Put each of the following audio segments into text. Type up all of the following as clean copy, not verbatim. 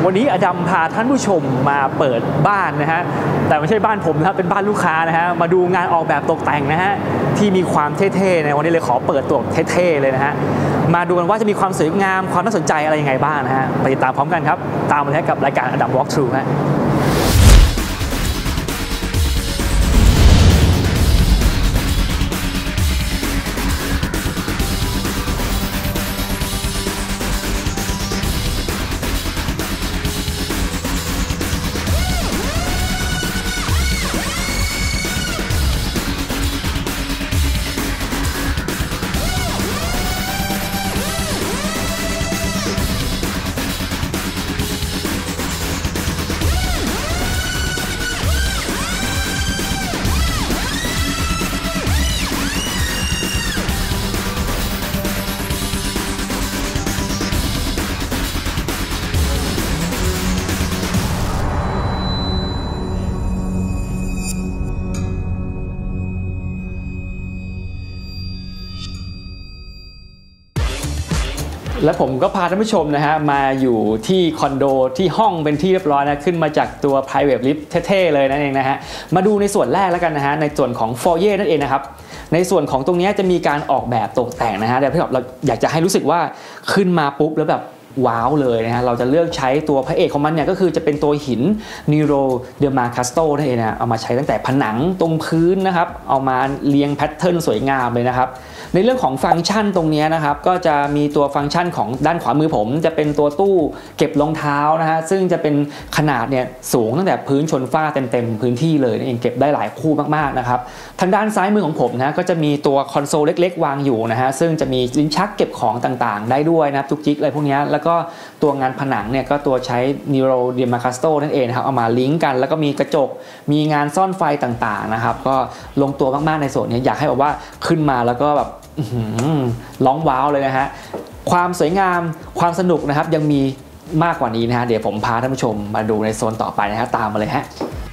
วันนี้อดัมพาท่านผู้ชมมาเปิดบ้านนะฮะแต่ไม่ใช่บ้านผมนะครับเป็นบ้านลูกค้านะฮะมาดูงานออกแบบตกแต่งนะฮะที่มีความเท่ๆนะวันนี้เลยขอเปิดตัวเท่ๆเลยนะฮะมาดูกันว่าจะมีความสวยงามความน่าสนใจอะไรยังไงบ้างนะฮะไปติดตามพร้อมกันครับตามมาเลยกับรายการอดัม Walk Through ฮะและผมก็พาท่านผู้ชมนะฮะมาอยู่ที่คอนโดที่ห้องเป็นที่เรียบร้อยนะขึ้นมาจากตัว private lift เท่ๆเลยนั่นเองนะฮะมาดูในส่วนแรกแล้วกันนะฮะในส่วนของ foyer นั่นเองนะครับในส่วนของตรงนี้จะมีการออกแบบตกแต่งนะฮะแต่เราอยากจะให้รู้สึกว่าขึ้นมาปุ๊บแล้วแบบว้าวเลยนะฮะเราจะเลือกใช้ตัวพระเอกของมันเนี่ยก็คือจะเป็นตัวหิน Nero de Marcasto นั่นเองนะเอามาใช้ตั้งแต่ผนังตรงพื้นนะครับเอามาเรียงแพทเทิร์นสวยงามเลยนะครับในเรื่องของฟังก์ชันตรงนี้นะครับก็จะมีตัวฟังก์ชันของด้านขวามือผมจะเป็นตัวตู้เก็บรองเท้านะฮะซึ่งจะเป็นขนาดเนี่ยสูงตั้งแต่พื้นชนฝ้าเต็มพื้นที่เลยนั่นเองเก็บได้หลายคู่มากๆนะครับทางด้านซ้ายมือของผมนะก็จะมีตัวคอนโซลเล็กๆวางอยู่นะฮะซึ่งจะมีลิ้นชักเก็บของต่างๆได้ด้วยนะครับจุกจิกอะไรพวกนี้แล้วก็ตัวงานผนังเนี่ยก็ตัวใช้ Nero de Marcasto นั่นเองนะครับเอามาลิงก์กันแล้วก็มีกระจกมีงานซ่อนไฟต่างๆนะครับก็ลงตัวมากๆในส่วนนี้อยากให้แบบว่าขึ้นมาแล้วก็แบบร้องว้าวเลยนะฮะความสวยงามความสนุกนะครับยังมีมากกว่านี้นะฮะเดี๋ยวผมพาท่านผู้ชมมาดูในโซนต่อไปนะฮะตามมาเลยฮะ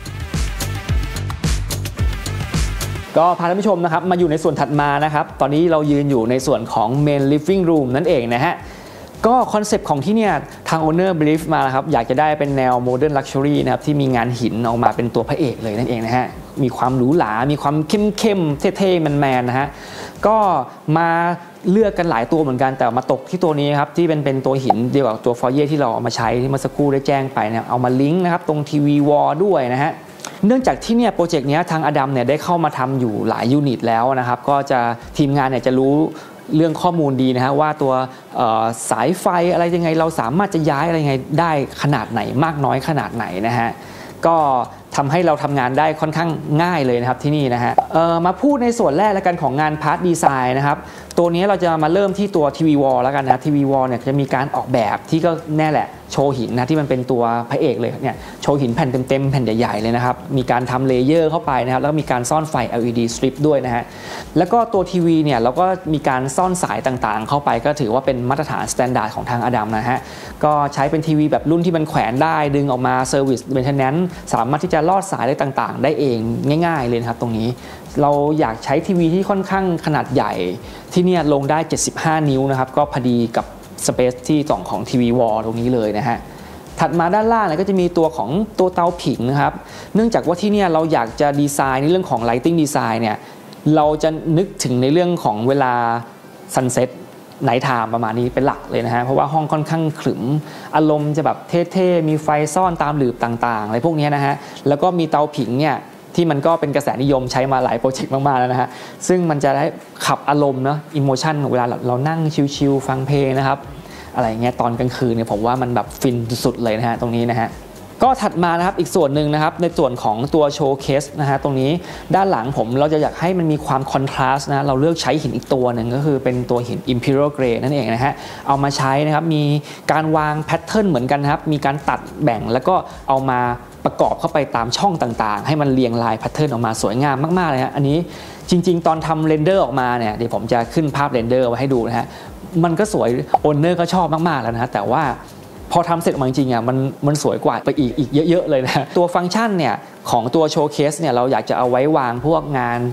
ก็พาท่านผู้ชมนะครับมาอยู่ในส่วนถัดมานะครับตอนนี้เรายืนอยู่ในส่วนของ Main Living Room นั่นเองนะฮะก็คอนเซปต์ของที่เนี่ยทาง Owner Brief มาครับอยากจะได้เป็นแนว Modern Luxury นะครับที่มีงานหินออกมาเป็นตัวพระเอกเลยนั่นเองนะฮะมีความหรูหรามีความเข้มๆเท่ๆแมนๆนะฮะก็มาเลือกกันหลายตัวเหมือนกันแต่มาตกที่ตัวนี้ครับที่เป็นตัวหินเดียวกับตัวฟอยเย่ที่เราเอามาใช้ที่เมื่อสักครู่ได้แจ้งไปเนี่ยเอามาลิงก์นะครับตรงทีวีวอลด้วยนะฮะเนื่องจากที่เนี่ยโปรเจกต์นี้ทางอดัมเนี่ยได้เข้ามาทำอยู่หลายยูนิตแล้วนะครับก็จะทีมงานเนี่ยจะรู้เรื่องข้อมูลดีนะฮะว่าตัวสายไฟอะไรยังไงเราสามารถจะย้ายอะไรยังไงได้ขนาดไหนมากน้อยขนาดไหนนะฮะก็ทำให้เราทำงานได้ค่อนข้างง่ายเลยนะครับที่นี่นะฮะมาพูดในส่วนแรกแล้วกันของงานพาร์ทดีไซน์นะครับตัวนี้เราจะมาเริ่มที่ตัวทีวีวอลแล้วกันนะทีวีวอลเนี่ยจะมีการออกแบบที่ก็แน่แหละโชว์หินนะที่มันเป็นตัวพระเอกเลยเนี่ยโชว์หินแผ่นเต็มแผ่นใหญ่ๆเลยนะครับมีการทำเลเยอร์เข้าไปนะครับแล้วก็มีการซ่อนไฟ LED strip ด้วยนะฮะแล้วก็ตัวทีวีเนี่ยเราก็มีการซ่อนสายต่างๆเข้าไปก็ถือว่าเป็นมาตรฐานสแตนดาร์ดของทางอดัมนะฮะก็ใช้เป็นทีวีแบบรุ่นที่มันแขวนได้ดึงออกมาเซอร์วิสเมนเทนแนนซ์สามารถที่จะลอดสายอะไรต่างๆได้เองง่ายๆเลยนะครับตรงนี้เราอยากใช้ทีวีที่ค่อนข้างขนาดใหญ่ที่เนี่ยลงได้75นิ้วนะครับก็พอดีกับสเปซที่ของทีวีวอลตรงนี้เลยนะฮะถัดมาด้านล่างก็จะมีตัวของตัวเตาผิงนะครับเนื่องจากว่าที่เนี่ยเราอยากจะดีไซน์ในเรื่องของ Lighting Design เนี่ยเราจะนึกถึงในเรื่องของเวลา Sunset Night Time ประมาณนี้เป็นหลักเลยนะฮะเพราะว่าห้องค่อนข้างขรึมอารมณ์จะแบบเท่ๆมีไฟซ่อนตามหลืบต่างๆอะไรพวกนี้นะฮะแล้วก็มีเตาผิงเนี่ยที่มันก็เป็นกระแสนิยมใช้มาหลายโปรเจกต์มากๆแล้วนะฮะซึ่งมันจะได้ขับอารมณ์เนาะอิโมชันของเวลาเรานั่งชิลๆฟังเพลงนะครับอะไรเงี้ยตอนกลางคืนเนี่ยผมว่ามันแบบฟินสุดๆเลยนะฮะตรงนี้นะฮะก็ถัดมานะครับอีกส่วนหนึ่งนะครับในส่วนของตัวโชว์เคสนะฮะตรงนี้ด้านหลังผมเราจะอยากให้มันมีความคอนทราสต์นะเราเลือกใช้หินอีกตัวหนึ่งก็คือเป็นตัวหิน Imperial Grey นั่นเองนะฮะเอามาใช้นะครับมีการวางแพทเทิร์นเหมือนกันนะครับมีการตัดแบ่งแล้วก็เอามาประกอบเข้าไปตามช่องต่างๆให้มันเรียงลายแพทเทิร์นออกมาสวยงามมากๆเลยฮะอันนี้จริงๆตอนทำเรนเดอร์ออกมาเนี่ยเดี๋ยวผมจะขึ้นภาพเรนเดอร์ไว้ให้ดูนะฮะมันก็สวยโอนเนอร์ก็ชอบมากๆแล้วนะฮะแต่ว่าพอทำเสร็จมาจริงๆอ่ะมันสวยกว่าไปอีกเยอะๆเลยนะตัวฟังก์ชันเนี่ยของตัวโชว์เคสเนี่ยเราอยากจะเอาไว้วางพวกงาน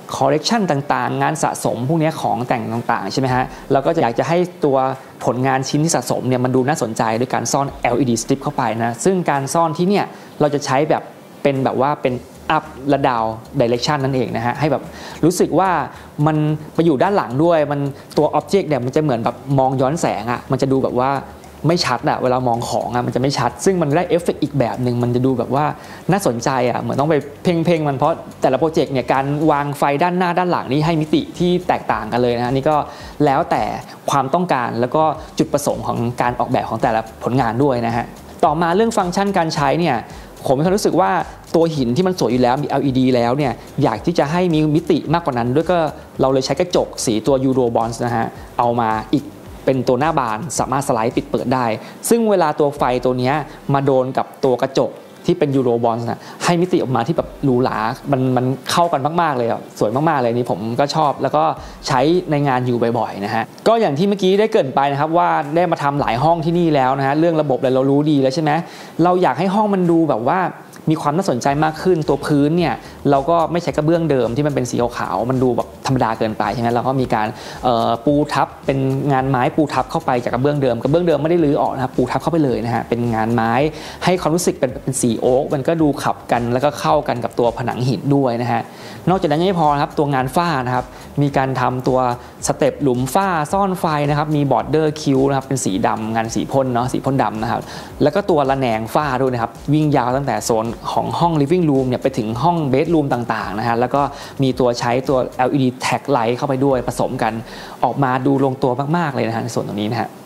คอลเลกชันต่างๆงานสะสมพวกนี้ของแต่งต่างๆใช่ไหมฮะเราก็จะอยากจะให้ตัวผลงานชิ้นที่สะสมเนี่ยมันดูน่าสนใจด้วยการซ่อน LED strip เข้าไปนะซึ่งการซ่อนที่เนี่ยเราจะใช้แบบเป็นแบบว่าเป็นอัพและดาวดิเรกชันนั่นเองนะฮะให้แบบรู้สึกว่ามันไปอยู่ด้านหลังด้วยมันตัวอ็อบเจกต์เนี่ยมันจะเหมือนแบบมองย้อนแสงอ่ะมันจะดูแบบว่าไม่ชัดอะเวลามองของอะมันจะไม่ชัดซึ่งมันได้เอฟเฟกต์อีกแบบหนึ่งมันจะดูแบบว่าน่าสนใจอะเหมือนต้องไปเพ่งมันเพราะแต่ละโปรเจกต์เนี่ยการวางไฟด้านหน้าด้านหลังนี่ให้มิติที่แตกต่างกันเลยนะนี่ก็แล้วแต่ความต้องการแล้วก็จุดประสงค์ของการออกแบบของแต่ละผลงานด้วยนะฮะต่อมาเรื่องฟังก์ชันการใช้เนี่ยผมมีความรู้สึกว่าตัวหินที่มันสวยอยู่แล้วมี LED แล้วเนี่ยอยากที่จะให้มีมิติมากกว่านั้นด้วยก็เราเลยใช้กระจกสีตัว Euro Bronze นะฮะเอามาอีกเป็นตัวหน้าบานสามารถสไลด์ปิดเปิดได้ซึ่งเวลาตัวไฟตัวนี้มาโดนกับตัวกระจกที่เป็น Euro Bronze นะให้มิติออกมาที่แบบหรูหรามันเข้ากันมากๆเลยอ่ะสวยมากๆเลยนี่ผมก็ชอบแล้วก็ใช้ในงานอยู่บ่อยๆนะฮะก็อย่างที่เมื่อกี้ได้เกริ่นไปนะครับว่าได้มาทำหลายห้องที่นี่แล้วนะฮะเรื่องระบบเรารู้ดีแล้วใช่ไหมเราอยากให้ห้องมันดูแบบว่ามีความน่าสนใจมากขึ้นตัวพื้นเนี่ยเราก็ไม่ใช้กระเบื้องเดิมที่มันเป็นสีขาวมันดูแบบธรรมดาเกินไปใช่ไหมเราก็มีการปูทับเป็นงานไม้ปูทับเข้าไปจากกระเบื้องเดิมไม่ได้รื้อออกนะครับปูทับเข้าไปเลยนะฮะเป็นงานไม้ให้ความรู้สึกเป็นสีโอ๊กมันก็ดูขับกันแล้วก็เข้ากันกับตัวผนังหินด้วยนะฮะนอกจากนั้นยังไม่พอนะครับตัวงานฝ้านะครับมีการทำตัวสเต็ปหลุมฝ้าซ่อนไฟนะครับมีบอร์เดอร์คิ้วนะครับเป็นสีดำงานสีพ่นเนาะสีพ่นดำนะครับแล้วก็ตัวระแนงฝ้าด้วยนะครับวิ่งยาวตั้งแต่โซนของห้อง living room เนี่ยไปถึงห้อง bedroom ต่างๆนะฮะแล้วก็มีตัวใช้ตัว LED tag light เข้าไปด้วยผสมกันออกมาดูลงตัวมากๆเลยนะฮะในส่วนตรงนี้นะฮะ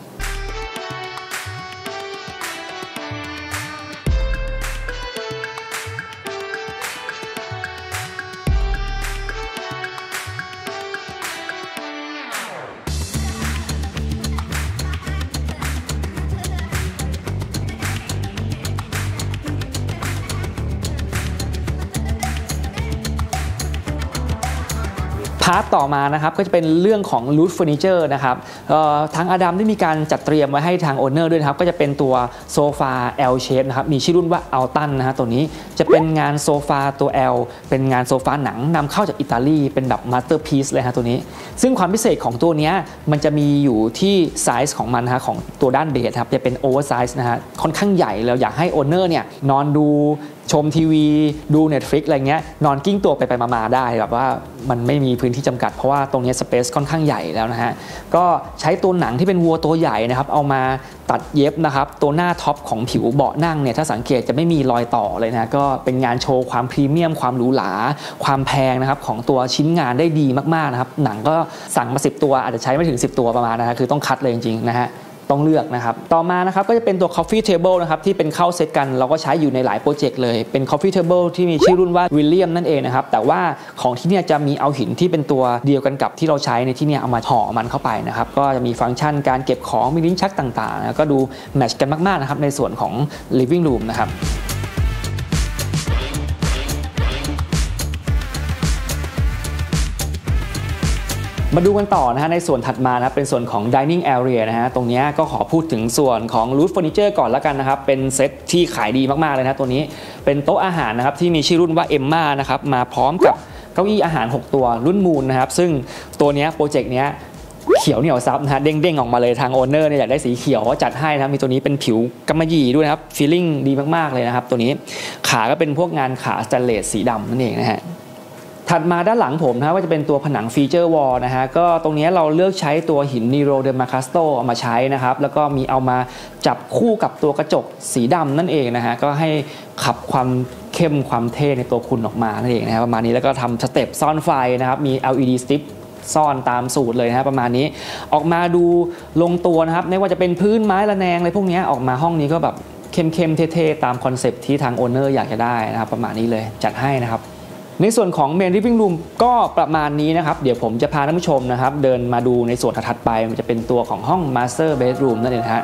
พาร์ทต่อมานะครับก็จะเป็นเรื่องของ Root Furniture นะครับทางอดัมได้มีการจัดเตรียมไว้ให้ทางโอนเนอร์ด้วยนะครับก็จะเป็นตัวโซฟา L shape นะครับมีชื่อรุ่นว่า Altan นะฮะตัวนี้จะเป็นงานโซฟาตัว L เป็นงานโซฟาหนังนำเข้าจากอิตาลีเป็นแบบ Masterpiece เลยฮะตัวนี้ซึ่งความพิเศษของตัวนี้มันจะมีอยู่ที่ไซส์ของมันนะฮะของตัวด้านเบสครับจะเป็น Oversize นะฮะค่อนข้างใหญ่แล้วอยากให้โอนเนอร์เนี่ยนอนดูชมทีวีดู Netflix อะไรเงี้ยนอนกิ้งตัวไปมาได้แบบว่ามันไม่มีพื้นที่จำกัดเพราะว่าตรงนี้สเปซค่อนข้างใหญ่แล้วนะฮะก็ใช้ตัวหนังที่เป็นวัวตัวใหญ่นะครับเอามาตัดเย็บนะครับตัวหน้าท็อปของผิวเบาะนั่งเนี่ยถ้าสังเกตจะไม่มีรอยต่อเลยนะก็เป็นงานโชว์ความพรีเมียมความหรูหราความแพงนะครับของตัวชิ้นงานได้ดีมากๆนะครับหนังก็สั่งมา10ตัวอาจจะใช้ไม่ถึง10ตัวประมาณนะฮะคือต้องคัดเลยจริงๆนะฮะต้องเลือกนะครับต่อมานะครับก็จะเป็นตัว Coffee Table นะครับที่เป็นเข้าเซตกันเราก็ใช้อยู่ในหลายโปรเจกต์เลยเป็น Coffee Table ที่มีชื่อรุ่นว่า William นั่นเองนะครับแต่ว่าของที่เนี่ยจะมีเอาหินที่เป็นตัวเดียวกันกับที่เราใช้ในที่เนี่ยเอามาห่อมันเข้าไปนะครับก็จะมีฟังก์ชันการเก็บของมีลิ้นชักต่างๆนะก็ดูแมทช์กันมากๆนะครับในส่วนของ Living Room นะครับมาดูกันต่อนะฮะในส่วนถัดมานะเป็นส่วนของ dining area นะฮะตรงนี้ก็ขอพูดถึงส่วนของ Root Furniture ก่อนแล้วกันนะครับเป็นเซตที่ขายดีมากๆเลยนะตัวนี้เป็นโต๊ะอาหารนะครับที่มีชื่อรุ่นว่า Emma นะครับมาพร้อมกับเก้าอี้อาหาร6ตัวรุ่นมูลนะครับซึ่งตัวนี้โปรเจกต์นี้เขียวเหนียวซับนะฮะเด้งๆออกมาเลยทางโอนเนอร์เนี่ยอยากได้สีเขียวก็จัดให้นะครับมีตัวนี้เป็นผิวกำมะหยี่ด้วยนะครับฟีลลิ่งดีมากๆเลยนะครับตัวนี้ขาก็เป็นพวกงานขาสแตนเลสสีดำนั่นเองนะฮะถัดมาด้านหลังผมนะว่าจะเป็นตัวผนังฟีเจอร์วอลนะฮะก็ตรงนี้เราเลือกใช้ตัวหินนีโรเดมาคาสโตเอามาใช้นะครับแล้วก็มีเอามาจับคู่กับตัวกระจกสีดำนั่นเองนะฮะก็ให้ขับความเข้มความเท่ในตัวคุณออกมานั่นเองนะครับประมาณนี้แล้วก็ทำสเต็ปซ่อนไฟนะครับมี LED strip ซ่อนตามสูตรเลยนะประมาณนี้ออกมาดูลงตัวนะครับไม่ว่าจะเป็นพื้นไม้ระแนงอะไรพวกนี้ออกมาห้องนี้ก็แบบเข้มๆเท่ๆตามคอนเซปต์ที่ทางโอนเนอร์อยากจะได้นะครับประมาณนี้เลยจัดให้นะครับในส่วนของ Main Living Room ก็ประมาณนี้นะครับเดี๋ยวผมจะพาท่านผู้ชมนะครับเดินมาดูในส่วนถัดไปมันจะเป็นตัวของห้อง Master Bedroom นั่นเองฮะ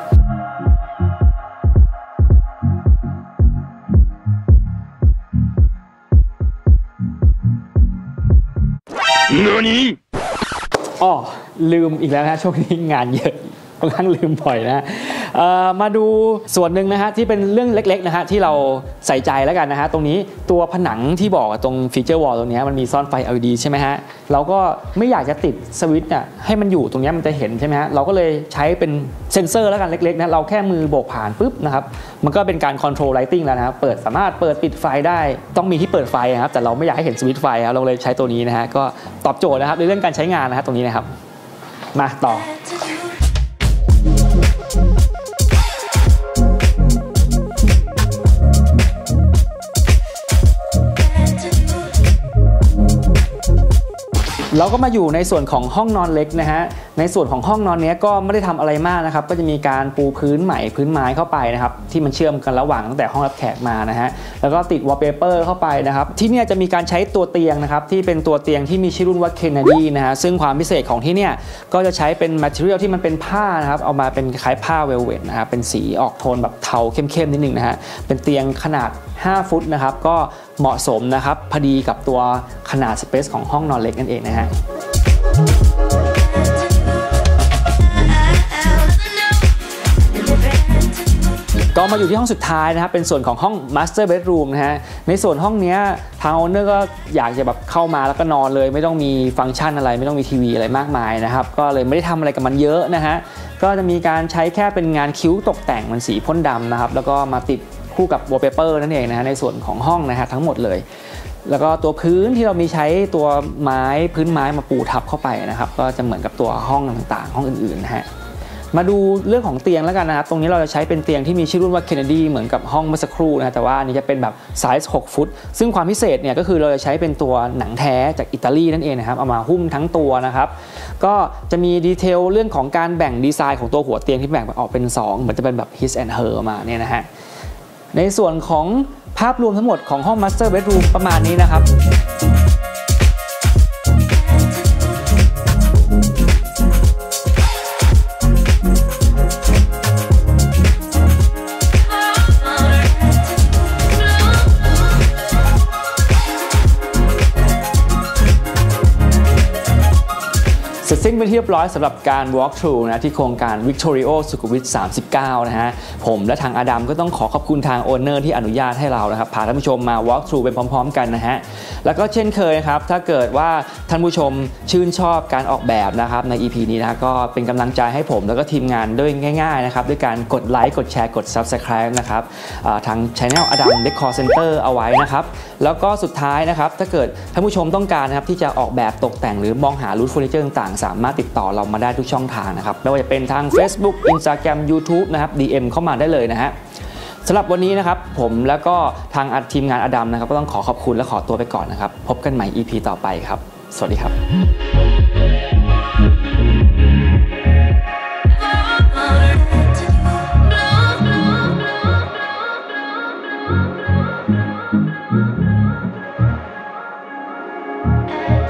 อ๋อลืมอีกแล้วนะช่วงนี้งานเยอะค่อนข้างลืมบ่อยนะมาดูส่วนหนึ่งนะฮะที่เป็นเรื่องเล็กๆนะฮะที่เราใส่ใจแล้วกันนะฮะตรงนี้ตัวผนังที่บอกตรงฟีเจอร์วอลตรงนี้มันมีซ่อนไฟ LED ใช่ไหมฮะเราก็ไม่อยากจะติดสวิตช์น่ะให้มันอยู่ตรงนี้มันจะเห็นใช่ไหมฮะเราก็เลยใช้เป็นเซ็นเซอร์แล้วกันเล็กๆนะเราแค่มือโบกผ่านปุ๊บนะครับมันก็เป็นการคอนโทรลไลติ้งแล้วนะครับสามารถเปิดปิดไฟได้ต้องมีที่เปิดไฟครับแต่เราไม่อยากให้เห็นสวิตช์ไฟครับเราเลยใช้ตัวนี้นะฮะก็ตอบโจทย์นะครับในเรื่องการใช้งานนะครับตรงนี้นะครับมาต่อเราก็มาอยู่ในส่วนของห้องนอนเล็กนะฮะในส่วนของห้องนอนนี้ก็ไม่ได้ทำอะไรมากนะครับก็จะมีการปูพื้นใหม่พื้นไม้เข้าไปนะครับที่มันเชื่อมกันระหว่างตั้งแต่ห้องรับแขกมานะฮะแล้วก็ติดวอลเปเปอร์เข้าไปนะครับที่นี่จะมีการใช้ตัวเตียงนะครับที่เป็นตัวเตียงที่มีชื่อรุ่นว่า Kennedy นะฮะซึ่งความพิเศษของที่เนี่ยก็จะใช้เป็น material ที่มันเป็นผ้านะครับเอามาเป็นคล้ายผ้าเวลเวทนะครับเป็นสีออกโทนแบบเทาเข้มๆนิดนึงนะฮะเป็นเตียงขนาด5 ฟุตนะครับก็เหมาะสมนะครับพอดีกับตัวขนาดสเปซของห้องนอนเล็กนั่นเองนะฮะก็มาอยู่ที่ห้องสุดท้ายนะครับเป็นส่วนของห้อง Master Bedroom นะฮะในส่วนห้องนี้ทาง Owner ก็อยากจะแบบเข้ามาแล้วก็นอนเลยไม่ต้องมีฟังก์ชันอะไรไม่ต้องมีทีวีอะไรมากมายนะครับก็เลยไม่ได้ทำอะไรกับมันเยอะนะฮะก็จะมีการใช้แค่เป็นงานคิ้วตกแต่งมันสีพ่นดำนะครับแล้วก็มาติดคู่กับวอลเปเปอร์นั่นเองนะฮะในส่วนของห้องนะฮะทั้งหมดเลยแล้วก็ตัวพื้นที่เรามีใช้ตัวพื้นไม้มาปูทับเข้าไปนะครับก็จะเหมือนกับตัวห้องต่างๆห้องอื่นๆนะฮะมาดูเรื่องของเตียงแล้วกันนะครับตรงนี้เราจะใช้เป็นเตียงที่มีชื่อรุ่นว่า Kennedy เหมือนกับห้องเมื่อสักครู่นะแต่ว่าอันนี้จะเป็นแบบไซส์6 ฟุตซึ่งความพิเศษเนี่ยก็คือเราจะใช้เป็นตัวหนังแท้จากอิตาลีนั่นเองนะครับเอามาหุ้มทั้งตัวนะครับก็จะมีดีเทลเรื่องของการแบ่งดีไซน์ของตัวหัวเตียงที่แบ่งออกเป็น2เหมือนจะเป็นแบบ his and her มาเนี่ยนะฮะในส่วนของภาพรวมทั้งหมดของห้อง Master Bedroom ประมาณนี้นะครับเสร็จสิ้นไปที่เรียบร้อยสำหรับการ walk through นะที่โครงการ Victorio สุขุมวิท 39 นะฮะผมและทางอดัมก็ต้องขอบคุณทาง Owner ที่อนุญาตให้เรานะครับพาท่านผู้ชมมา walk through ไปพร้อมๆกันนะฮะแล้วก็เช่นเคยนะครับถ้าเกิดว่าท่านผู้ชมชื่นชอบการออกแบบนะครับใน EP นี้นะก็เป็นกำลังใจให้ผมแล้วก็ทีมงานด้วยง่ายๆนะครับด้วยการกดไลค์กดแชร์กด Subscribe นะครับทาง Channel อดัม Decor Center เอาไว้นะครับแล้วก็สุดท้ายนะครับถ้าเกิดท่านผู้ชมต้องการนะครับที่จะออกแบบตกแต่งหรือมองหารูทเฟอร์นิเจอร์ต่างๆสามารถติดต่อเรามาได้ทุกช่องทางนะครับไม่ว่าจะเป็นทาง Facebook Instagram YouTube นะครับ DM เข้ามาได้เลยนะฮะสำหรับวันนี้นะครับผมแล้วก็ทางทีมงานอดัมนะครับก็ต้องขอบคุณและขอตัวไปก่อนนะครับพบกันใหม่ EP ต่อไปครับสวัสดีครับ